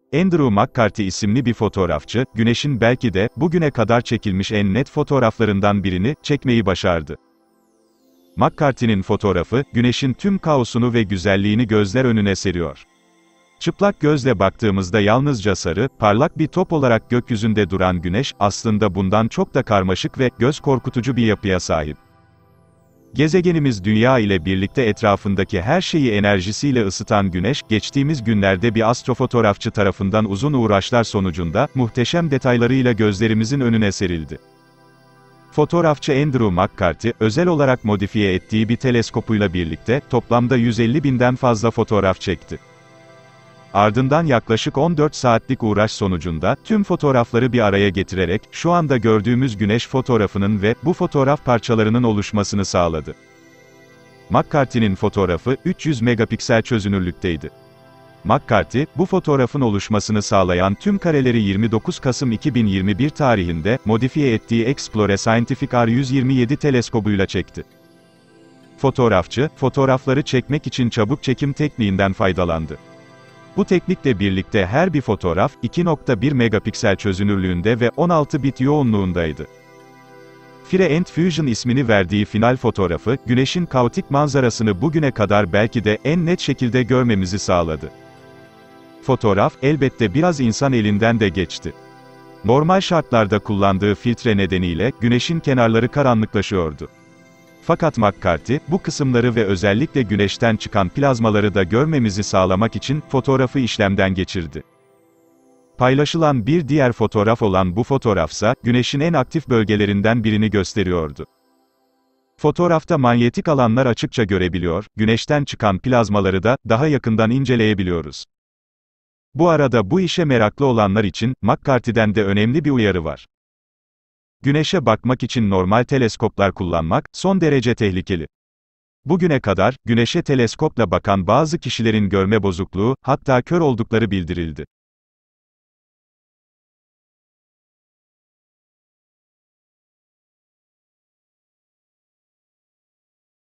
Andrew McCarthy isimli bir fotoğrafçı, Güneş'in belki de, bugüne kadar çekilmiş en net fotoğraflarından birini, çekmeyi başardı. McCarthy'nin fotoğrafı, Güneş'in tüm kaosunu ve güzelliğini gözler önüne seriyor. Çıplak gözle baktığımızda yalnızca sarı, parlak bir top olarak gökyüzünde duran Güneş, aslında bundan çok da karmaşık ve, göz korkutucu bir yapıya sahip. Gezegenimiz Dünya ile birlikte etrafındaki her şeyi enerjisiyle ısıtan Güneş, geçtiğimiz günlerde bir astrofotoğrafçı tarafından uzun uğraşlar sonucunda, muhteşem detaylarıyla gözlerimizin önüne serildi. Fotoğrafçı Andrew McCarthy, özel olarak modifiye ettiği bir teleskopuyla birlikte, toplamda 150 binden fazla fotoğraf çekti. Ardından yaklaşık 14 saatlik uğraş sonucunda, tüm fotoğrafları bir araya getirerek, şu anda gördüğümüz Güneş fotoğrafının ve, bu fotoğraf parçalarının oluşmasını sağladı. McCarthy'nin fotoğrafı, 300 megapiksel çözünürlükteydi. McCarthy, bu fotoğrafın oluşmasını sağlayan tüm kareleri 29 Kasım 2021 tarihinde, modifiye ettiği Explore Scientific R127 teleskobuyla çekti. Fotoğrafçı, fotoğrafları çekmek için çabuk çekim tekniğinden faydalandı. Bu teknikle birlikte her bir fotoğraf, 2.1 megapiksel çözünürlüğünde ve 16 bit yoğunluğundaydı. Fire and Fusion ismini verdiği final fotoğrafı, Güneş'in kaotik manzarasını bugüne kadar belki de en net şekilde görmemizi sağladı. Fotoğraf, elbette biraz insan elinden de geçti. Normal şartlarda kullandığı filtre nedeniyle, Güneş'in kenarları karanlıklaşıyordu. Fakat McCarthy, bu kısımları ve özellikle Güneş'ten çıkan plazmaları da görmemizi sağlamak için, fotoğrafı işlemden geçirdi. Paylaşılan bir diğer fotoğraf olan bu fotoğrafsa, Güneş'in en aktif bölgelerinden birini gösteriyordu. Fotoğrafta manyetik alanlar açıkça görebiliyor, Güneş'ten çıkan plazmaları da, daha yakından inceleyebiliyoruz. Bu arada bu işe meraklı olanlar için, McCarthy'den de önemli bir uyarı var. Güneşe bakmak için normal teleskoplar kullanmak, son derece tehlikeli. Bugüne kadar, Güneşe teleskopla bakan bazı kişilerin görme bozukluğu, hatta kör oldukları bildirildi.